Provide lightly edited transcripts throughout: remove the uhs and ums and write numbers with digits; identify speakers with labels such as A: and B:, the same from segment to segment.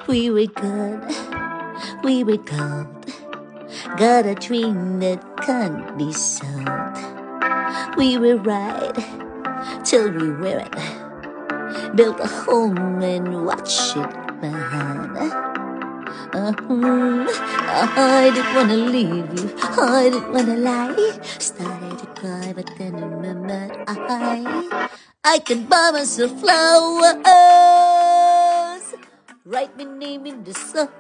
A: We were good, we were gold. Got a dream that can't be sold. We were right till we weren't. Built a home and watched it burn. I didn't wanna leave you, I didn't wanna lie. Started to cry, but then remembered I can buy myself flowers, write my name in the sun,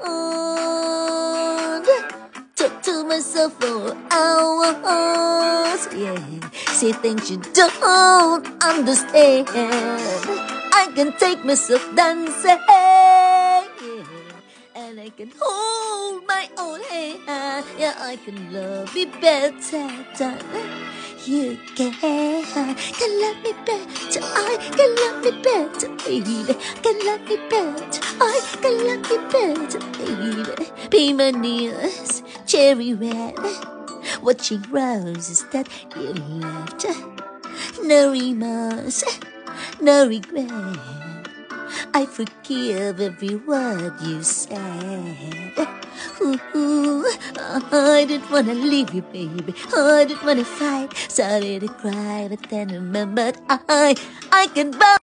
A: talk to myself for hours, yeah. Say things you don't understand. I can take myself dancing, yeah. And I can hold my own hand. Yeah, I can love you better than you can. Can love me better, I can love me better, baby. Can love me better, I can love me better, baby. Be my knees, cherry red, watching roses that you left. No remorse, no regret. I forgive every word you said. Ooh, I didn't wanna leave you, baby. I didn't wanna fight. Started to cry, but then remembered I can buy